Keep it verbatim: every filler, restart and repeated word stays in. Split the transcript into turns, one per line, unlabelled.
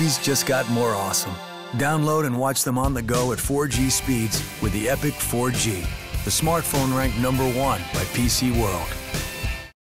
movies just got more awesome. Download and watch them on the go at four G speeds with the Epic four G, the smartphone ranked number one by P C World.